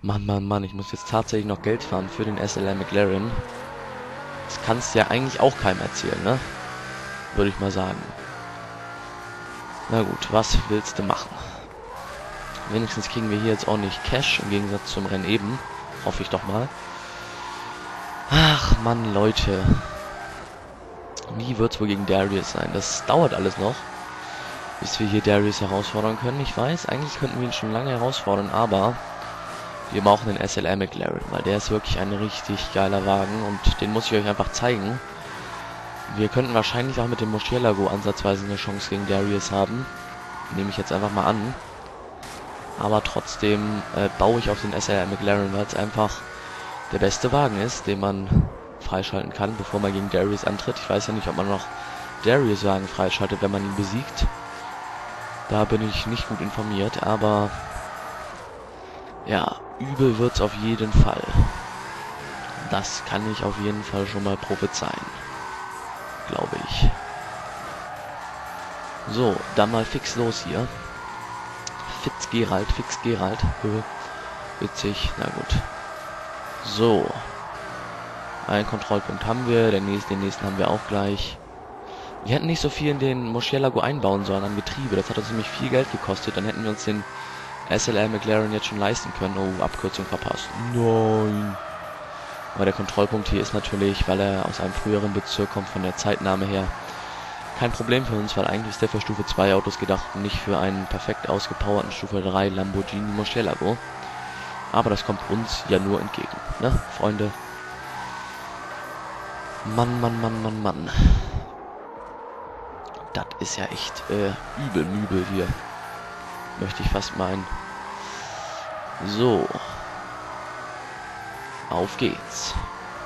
Mann, Mann, Mann, ich muss jetzt tatsächlich noch Geld fahren für den SLR McLaren. Das kannst du ja eigentlich auch keinem erzählen, ne? Würde ich mal sagen. Na gut, was willst du machen? Wenigstens kriegen wir hier jetzt auch nicht Cash, im Gegensatz zum Rennen eben. Hoffe ich doch mal. Ach, Mann, Leute. Wie wird's wohl gegen Darius sein? Das dauert alles noch, bis wir hier Darius herausfordern können. Ich weiß, eigentlich könnten wir ihn schon lange herausfordern, aber wir brauchen den SLR McLaren, weil der ist wirklich ein richtig geiler Wagen und den muss ich euch einfach zeigen. Wir könnten wahrscheinlich auch mit dem Murcielago ansatzweise eine Chance gegen Darius haben. Nehme ich jetzt einfach mal an. Aber trotzdem baue ich auf den SLR McLaren, weil es einfach der beste Wagen ist, den man freischalten kann, bevor man gegen Darius antritt. Ich weiß ja nicht, ob man noch Darius Wagen freischaltet, wenn man ihn besiegt. Da bin ich nicht gut informiert, aber ja, übel wird's auf jeden Fall. Das kann ich auf jeden Fall schon mal prophezeien. Glaube ich. So, dann mal fix los hier. Fix Gerald. Witzig, na gut. So. Einen Kontrollpunkt haben wir, den nächsten haben wir auch gleich. Wir hätten nicht so viel in den Murcielago einbauen sollen an Getriebe. Das hat uns nämlich viel Geld gekostet. Dann hätten wir uns den SLR McLaren jetzt schon leisten können. Oh, Abkürzung verpasst. Nein. Aber der Kontrollpunkt hier ist natürlich, weil er aus einem früheren Bezirk kommt, von der Zeitnahme her, kein Problem für uns, weil eigentlich ist der für Stufe 2 Autos gedacht und nicht für einen perfekt ausgepowerten Stufe 3 Lamborghini Murcielago. Aber das kommt uns ja nur entgegen, ne, Freunde? Mann. Das ist ja echt übel hier. Möchte ich fast meinen. So. Auf geht's.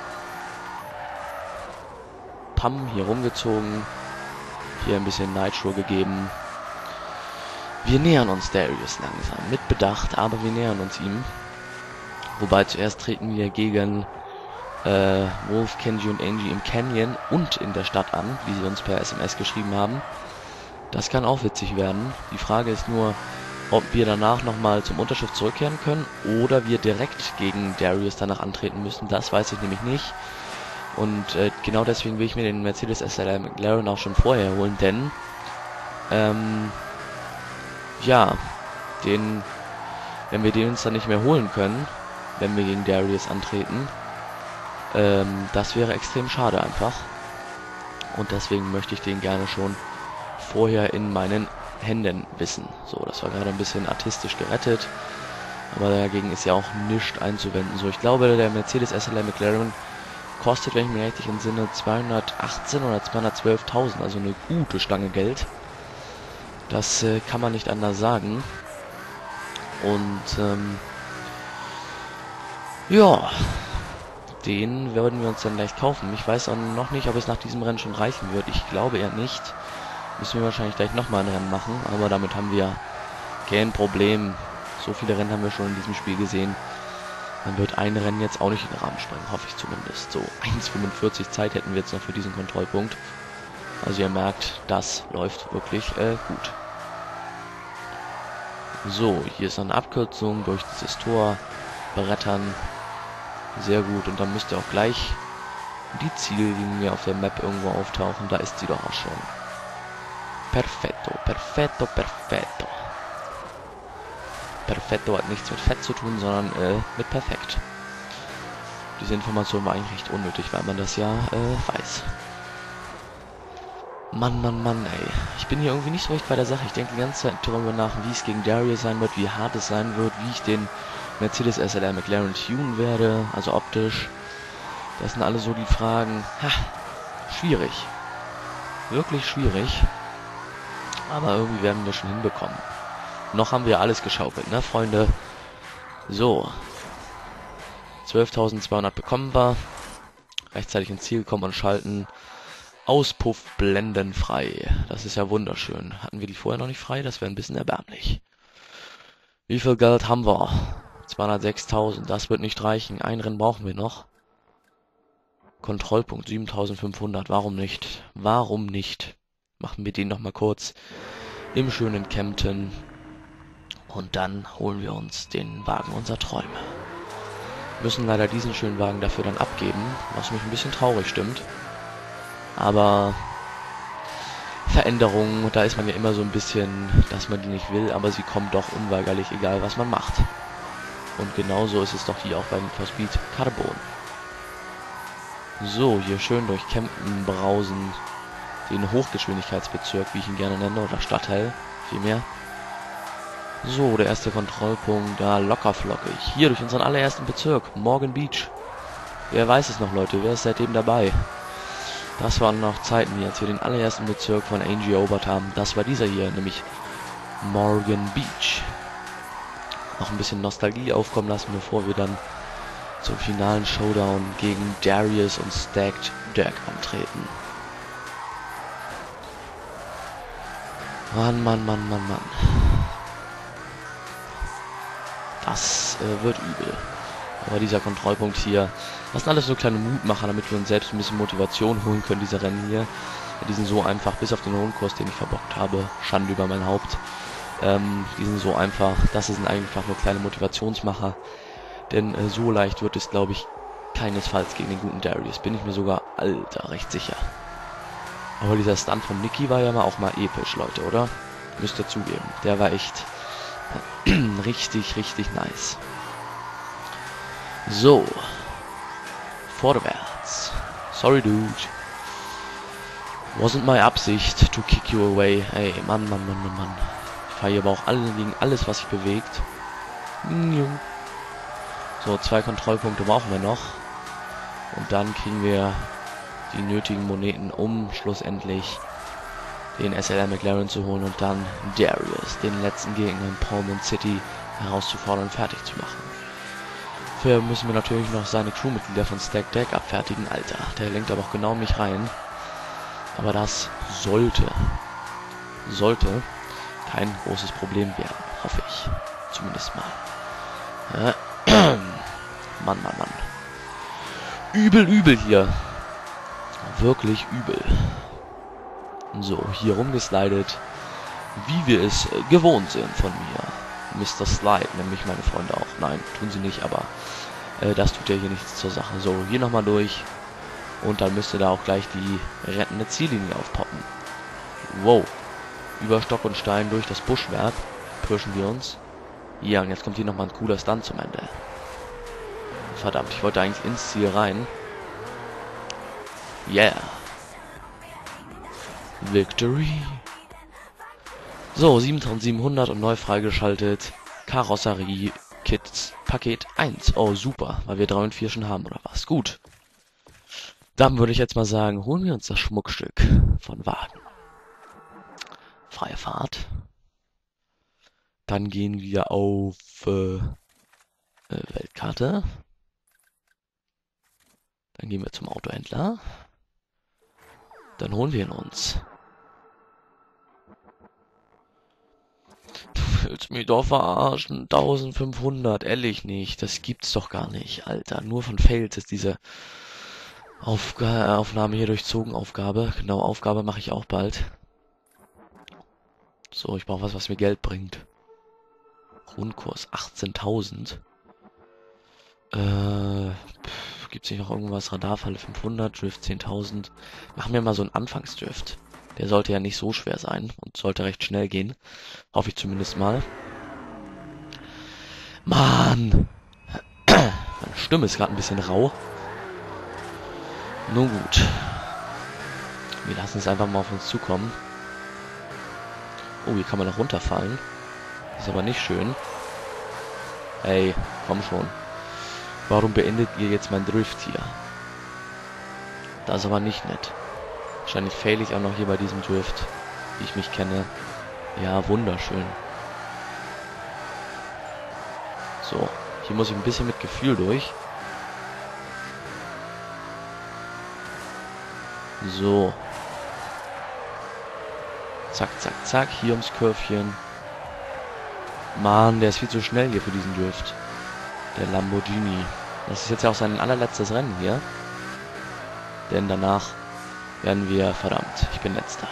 Pam, hier rumgezogen. Hier ein bisschen Nitro gegeben. Wir nähern uns Darius langsam. Mit Bedacht, aber wir nähern uns ihm. Wobei zuerst treten wir gegen Wolf, Kenji und Angie im Canyon und in der Stadt an, wie sie uns per SMS geschrieben haben. Das kann auch witzig werden. Die Frage ist nur, ob wir danach nochmal zum Unterschrift zurückkehren können oder wir direkt gegen Darius danach antreten müssen. Das weiß ich nämlich nicht. Und genau deswegen will ich mir den Mercedes SLR McLaren auch schon vorher holen, denn ja, wenn wir den uns dann nicht mehr holen können, wenn wir gegen Darius antreten, das wäre extrem schade einfach. Und deswegen möchte ich den gerne schon vorher in meinen Händen wissen. So, das war gerade ein bisschen artistisch gerettet. Aber dagegen ist ja auch nichts einzuwenden. So, ich glaube, der Mercedes SLR McLaren kostet, wenn ich mich richtig entsinne, 218 oder 212.000. Also eine gute Stange Geld. Das kann man nicht anders sagen. Und ja, den werden wir uns dann gleich kaufen. Ich weiß auch noch nicht, ob es nach diesem Rennen schon reichen wird. Ich glaube eher nicht. Müssen wir wahrscheinlich gleich nochmal ein Rennen machen. Aber damit haben wir kein Problem. So viele Rennen haben wir schon in diesem Spiel gesehen. Dann wird ein Rennen jetzt auch nicht in den Rahmen sprengen. Hoffe ich zumindest. So, 1,45 Zeit hätten wir jetzt noch für diesen Kontrollpunkt. Also ihr merkt, das läuft wirklich gut. So, hier ist noch eine Abkürzung durch dieses Tor. Brettern. Sehr gut. Und dann müsste auch gleich die Ziellinie auf der Map irgendwo auftauchen. Da ist sie doch auch schon. Perfetto. Perfetto hat nichts mit Fett zu tun, sondern mit perfekt. Diese Information war eigentlich recht unnötig, weil man das ja weiß. Mann, ey. Ich bin hier irgendwie nicht so recht bei der Sache. Ich denke die ganze Zeit darüber nach, wie es gegen Darius sein wird, wie hart es sein wird, wie ich den Mercedes SLR McLaren tunen werde, also optisch. Das sind alle so die Fragen. Ha, schwierig. Wirklich schwierig. Aber irgendwie werden wir schon hinbekommen. Noch haben wir alles geschaukelt, ne, Freunde? So. 12.200 bekommen wir. Rechtzeitig ins Ziel kommen und schalten. Auspuff blendenfrei. Das ist ja wunderschön. Hatten wir die vorher noch nicht frei? Das wäre ein bisschen erbärmlich. Wie viel Geld haben wir? 206.000. Das wird nicht reichen. Ein Rennen brauchen wir noch. Kontrollpunkt 7.500. Warum nicht? Warum nicht? Machen wir den nochmal kurz im schönen Kempten. Und dann holen wir uns den Wagen unserer Träume. Müssen leider diesen schönen Wagen dafür dann abgeben, was mich ein bisschen traurig stimmt. Aber Veränderungen, da ist man ja immer so ein bisschen, dass man die nicht will, aber sie kommen doch unweigerlich, egal was man macht. Und genauso ist es doch hier auch bei Need for Speed Carbon. So, hier schön durch Kempten brausen, den Hochgeschwindigkeitsbezirk, wie ich ihn gerne nenne, oder Stadtteil, vielmehr. So, der erste Kontrollpunkt, da locker flockig. Hier durch unseren allerersten Bezirk, Morgan Beach. Wer weiß es noch, Leute, wer ist seitdem dabei? Das waren noch Zeiten, als wir den allerersten Bezirk von Angie erobert haben. Das war dieser hier, nämlich Morgan Beach. Noch ein bisschen Nostalgie aufkommen lassen, bevor wir dann zum finalen Showdown gegen Darius und Stacked Dirk antreten. Mann, Mann, Mann, Mann, Mann. Das wird übel. Aber dieser Kontrollpunkt hier, das sind alles so kleine Mutmacher, damit wir uns selbst ein bisschen Motivation holen können, diese Rennen hier. Die sind so einfach, bis auf den Rundkurs, den ich verbockt habe, Schande über mein Haupt. Die sind so einfach, das sind einfach nur kleine Motivationsmacher. Denn so leicht wird es, glaube ich, keinesfalls gegen den guten Darius. Bin ich mir sogar, Alter, recht sicher. Aber dieser Stunt von Nicky war ja auch mal episch, Leute, oder? Müsst ihr zugeben. Der war echt richtig, richtig nice. So. Vorwärts. Sorry, dude. Wasn't my Absicht to kick you away. Ey, Mann, Mann, Mann, Mann, Mann. Ich fahre hier aber auch gegen alles, was sich bewegt. So, 2 Kontrollpunkte brauchen wir noch. Und dann kriegen wir die nötigen Moneten, um schlussendlich den SLR McLaren zu holen und dann Darius, den letzten Gegner in Pullman City, herauszufordern und fertig zu machen. Dafür müssen wir natürlich noch seine Crewmitglieder von Stacked Dirk abfertigen. Alter, der lenkt aber auch genau mich rein. Aber das sollte kein großes Problem werden, hoffe ich. Zumindest mal. Mann, Mann, Mann. Übel, übel hier. Wirklich übel. So, hier rumgeslidet, wie wir es gewohnt sind von mir. Mr. Slide, nämlich meine Freunde auch. Nein, tun sie nicht, aber das tut ja hier nichts zur Sache. So, hier nochmal durch. Und dann müsste da auch gleich die rettende Ziellinie aufpoppen. Wow. Über Stock und Stein durch das Buschwerk pirschen wir uns. Ja, und jetzt kommt hier nochmal ein cooler Stunt zum Ende. Verdammt, ich wollte eigentlich ins Ziel rein. Yeah. Victory. So, 7700 und neu freigeschaltet. Karosserie Kits Paket 1. Oh, super, weil wir 3 und 4 schon haben, oder was? Gut. Dann würde ich jetzt mal sagen, holen wir uns das Schmuckstück von Wagen. Freie Fahrt. Dann gehen wir auf Weltkarte. Dann gehen wir zum Autohändler. Dann holen wir ihn uns. Du willst mich doch verarschen. 1500, ehrlich nicht. Das gibt's doch gar nicht, Alter. Nur von Fails ist diese Aufnahme hier durchzogen. Aufgabe. Genau, Aufgabe mache ich auch bald. So, ich brauche was mir Geld bringt. Grundkurs 18.000. Gibt's nicht noch irgendwas? Radarfalle 500, Drift 10.000. Machen wir mal so einen Anfangsdrift. Der sollte ja nicht so schwer sein und sollte recht schnell gehen. Hoffe ich zumindest mal. Mann! Meine Stimme ist gerade ein bisschen rau. Nun gut. Wir lassen es einfach mal auf uns zukommen. Oh, hier kann man noch runterfallen. Ist aber nicht schön. Ey, komm schon. Warum beendet ihr jetzt mein Drift hier? Das ist aber nicht nett. Wahrscheinlich fail ich auch noch hier bei diesem Drift, wie ich mich kenne. Ja, wunderschön. So, hier muss ich ein bisschen mit Gefühl durch. So. Zack, zack, zack, hier ums Curvchen. Mann, der ist viel zu schnell hier für diesen Drift. Der Lamborghini. Das ist jetzt ja auch sein allerletztes Rennen hier. Denn danach werden wir, verdammt, ich bin letzter,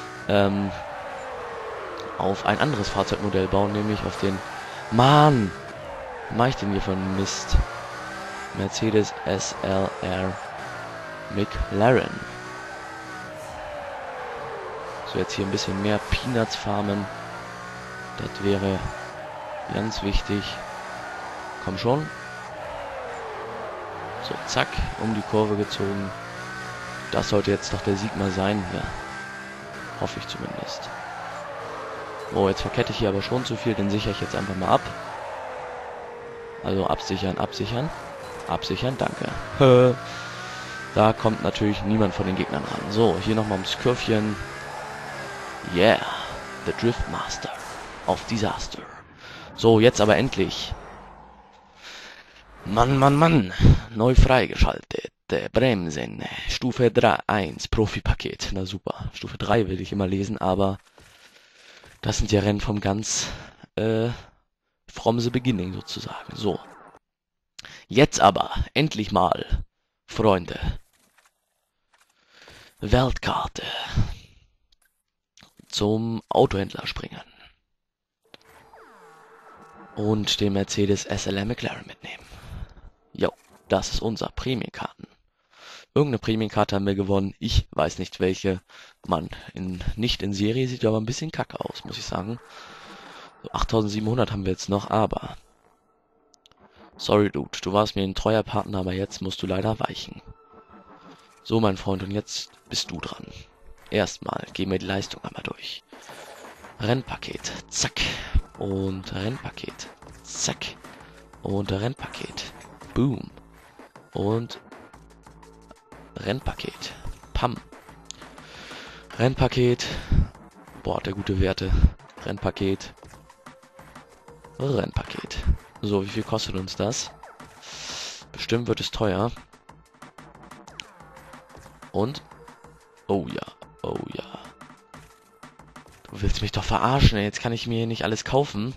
auf ein anderes Fahrzeugmodell bauen, nämlich auf den... Mann! Was mache ich denn hier für einen Mist? Mercedes SLR McLaren. So, jetzt hier ein bisschen mehr Peanuts farmen. Das wäre ganz wichtig. Komm schon. So, zack, um die Kurve gezogen. Das sollte jetzt doch der Sieg mal sein hier. Hoffe ich zumindest. Oh, jetzt verkette ich hier aber schon zu viel, den sichere ich jetzt einfach mal ab. Also absichern, absichern. Absichern, danke. Da kommt natürlich niemand von den Gegnern ran. So, hier nochmal ums Kurvchen. Yeah, the Drift Master of Disaster. So, jetzt aber endlich. Mann, Mann, Mann. Neu freigeschaltet. Bremsen. Stufe 3, 1, Profi-Paket. Na super. Stufe 3 will ich immer lesen, aber das sind ja Rennen vom ganz from the beginning sozusagen. So. Jetzt aber, endlich mal, Freunde. Weltkarte. Zum Autohändler springen. Und den Mercedes SLR McLaren mitnehmen. Jo, das ist unser Prämienkarten. Irgendeine Prämienkarte haben wir gewonnen. Ich weiß nicht welche. Mann, nicht in Serie, sieht aber ein bisschen kacke aus, muss ich sagen. So, 8700 haben wir jetzt noch, aber... Sorry, Dude, du warst mir ein treuer Partner, aber jetzt musst du leider weichen. So, mein Freund, und jetzt bist du dran. Erstmal gehen wir die Leistung einmal durch. Rennpaket, zack. Und Rennpaket, zack. Und Rennpaket, boom. Und Rennpaket, pam. Rennpaket, boah, der gute Werte. Rennpaket, Rennpaket. So, wie viel kostet uns das? Bestimmt wird es teuer. Und? Oh ja, oh ja. Du willst mich doch verarschen, ey. Jetzt kann ich mir hier nicht alles kaufen.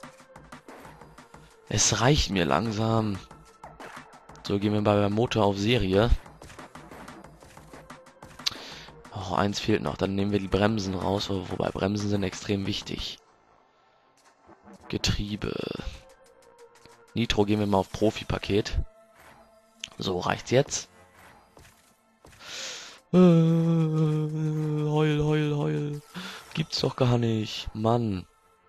Es reicht mir langsam. So, gehen wir beim Motor auf Serie. Oh, eins fehlt noch. Dann nehmen wir die Bremsen raus. Wobei Bremsen sind extrem wichtig. Getriebe. Nitro gehen wir mal auf Profi-Paket. So, reicht's jetzt? Heul, heul, heul. Gibt's doch gar nicht. Mann.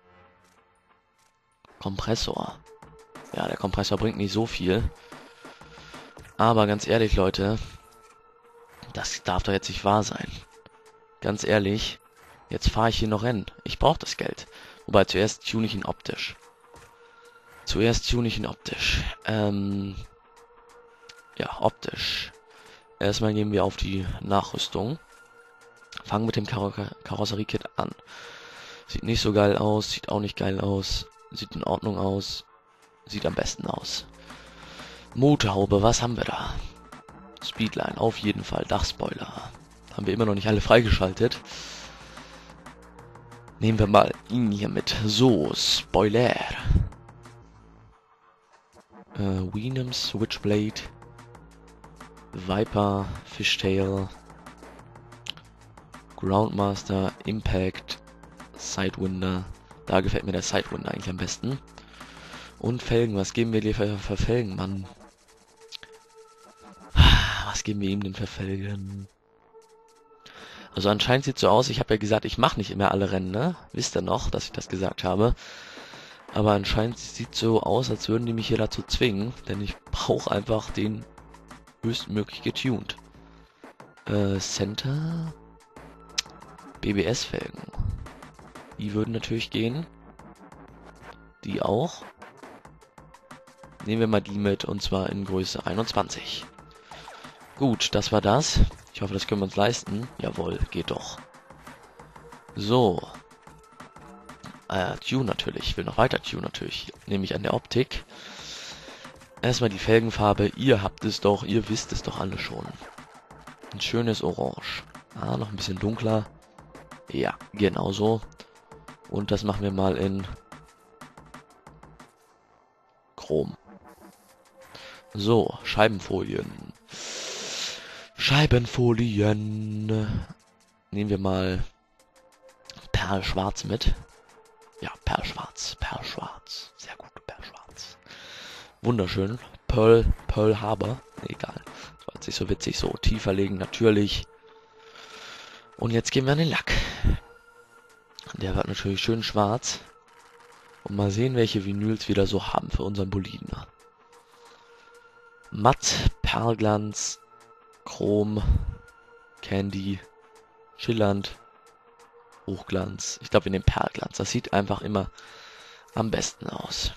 Kompressor. Ja, der Kompressor bringt nicht so viel. Aber ganz ehrlich, Leute. Das darf doch jetzt nicht wahr sein. Ganz ehrlich. Jetzt fahre ich hier noch Rennen. Ich brauche das Geld. Wobei, zuerst tune ich ihn optisch. Ja, optisch. Erstmal gehen wir auf die Nachrüstung. Fangen mit dem Karosseriekit an. Sieht nicht so geil aus, sieht auch nicht geil aus. Sieht in Ordnung aus. Sieht am besten aus. Motorhaube, was haben wir da? Speedline, auf jeden Fall. Dachspoiler. Haben wir immer noch nicht alle freigeschaltet. Nehmen wir mal ihn hier mit. So, Spoiler. Venom, Switchblade. Viper, Fishtail. Groundmaster, Impact, Sidewinder. Da gefällt mir der Sidewinder eigentlich am besten. Und Felgen, was geben wir dir für Felgen, Mann? Was geben wir ihm denn für Felgen? Also anscheinend sieht so aus, ich habe ja gesagt, ich mache nicht immer alle Rennen, ne? Wisst ihr noch, dass ich das gesagt habe? Aber anscheinend sieht so aus, als würden die mich hier dazu zwingen, denn ich brauche einfach den höchstmöglich getuned. Center... BBS-Felgen. Die würden natürlich gehen. Die auch. Nehmen wir mal die mit, und zwar in Größe 21. Gut, das war das. Ich hoffe, das können wir uns leisten. Jawohl, geht doch. So. Tune natürlich. Ich will noch weiter tune natürlich. Nämlich an der Optik. Erstmal die Felgenfarbe. Ihr habt es doch, ihr wisst es doch alle schon. Ein schönes Orange. Ah, noch ein bisschen dunkler. Ja, genau so. Und das machen wir mal in Chrom. So, Scheibenfolien. Scheibenfolien. Nehmen wir mal Perlschwarz mit. Ja, Perlschwarz. Perlschwarz. Sehr gut, Perlschwarz. Wunderschön. Pearl Harbor. Nee, egal. Das war jetzt nicht so witzig. So, tiefer legen, natürlich. Und jetzt gehen wir an den Lack. Der wird natürlich schön schwarz. Und mal sehen, welche Vinyls wir da so haben für unseren Boliden. Matt, Perlglanz, Chrom, Candy, schillernd, Hochglanz. Ich glaube, wir nehmen Perlglanz. Das sieht einfach immer am besten aus.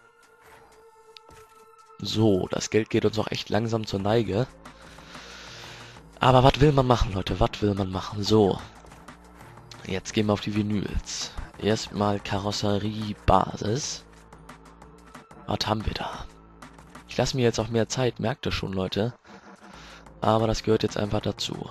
So, das Geld geht uns auch echt langsam zur Neige. Aber was will man machen, Leute? Was will man machen? So, jetzt gehen wir auf die Vinyls. Erstmal Karosseriebasis. Was haben wir da? Ich lasse mir jetzt auch mehr Zeit, merkt ihr schon, Leute. Aber das gehört jetzt einfach dazu.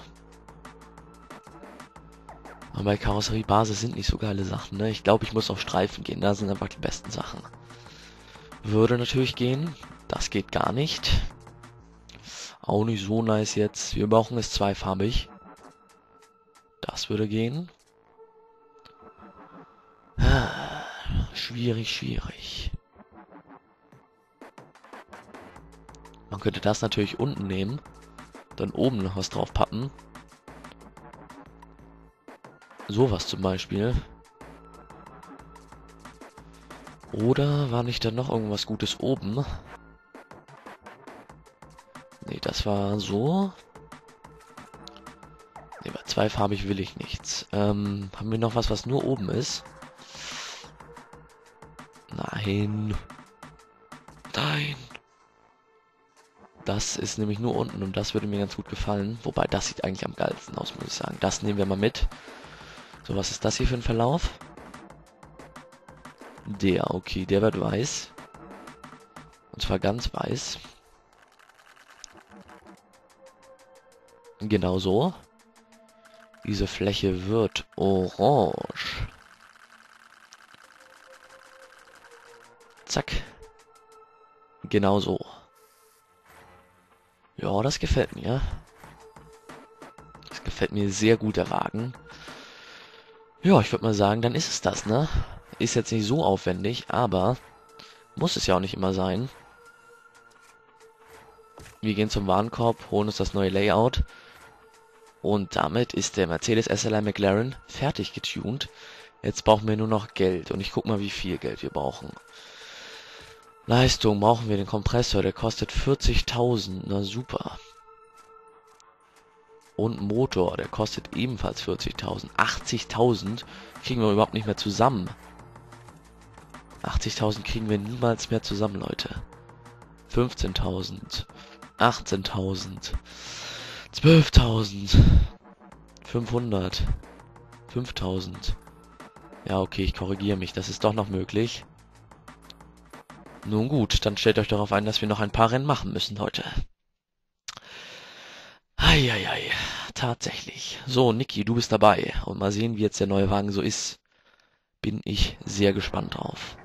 Aber bei Karosseriebasis sind nicht so geile Sachen, ne? Ich glaube, ich muss auf Streifen gehen. Da sind einfach die besten Sachen. Würde natürlich gehen. Das geht gar nicht. Auch nicht so nice jetzt. Wir brauchen es zweifarbig. Das würde gehen. Schwierig, schwierig. Man könnte das natürlich unten nehmen. Dann oben noch was drauf pappen. Sowas zum Beispiel. Oder war nicht dann noch irgendwas Gutes oben? Nee, das war so. Nee, bei zweifarbig will ich nichts. Haben wir noch was, was nur oben ist? Nein. Nein. Das ist nämlich nur unten und das würde mir ganz gut gefallen. Wobei, das sieht eigentlich am geilsten aus, muss ich sagen. Das nehmen wir mal mit. So, was ist das hier für ein Verlauf? Der, okay, der wird weiß. Und zwar ganz weiß. Genau so. Diese Fläche wird orange. Zack. Genau so. Ja, das gefällt mir. Das gefällt mir sehr gut, der Wagen. Ja, ich würde mal sagen, dann ist es das, ne? Ist jetzt nicht so aufwendig, aber muss es ja auch nicht immer sein. Wir gehen zum Warenkorb, holen uns das neue Layout. Und damit ist der Mercedes SLR McLaren fertig getuned. Jetzt brauchen wir nur noch Geld. Und ich guck mal, wie viel Geld wir brauchen. Leistung brauchen wir den Kompressor. Der kostet 40.000. Na super. Und Motor. Der kostet ebenfalls 40.000. 80.000 kriegen wir überhaupt nicht mehr zusammen. 80.000 kriegen wir niemals mehr zusammen, Leute. 15.000. 18.000. 12.000. 500. 5.000. Ja, okay, ich korrigiere mich. Das ist doch noch möglich. Nun gut, dann stellt euch darauf ein, dass wir noch ein paar Rennen machen müssen heute. Eieiei, tatsächlich. So, Niki, du bist dabei. Und mal sehen, wie jetzt der neue Wagen so ist. Bin ich sehr gespannt drauf.